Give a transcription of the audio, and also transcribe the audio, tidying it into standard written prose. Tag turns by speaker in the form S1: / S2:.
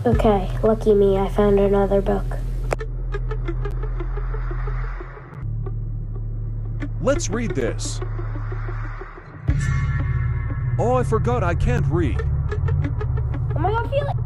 S1: Okay, lucky me, I found another book.
S2: Let's read this. Oh, I forgot I can't read.
S1: Oh my god, Felix!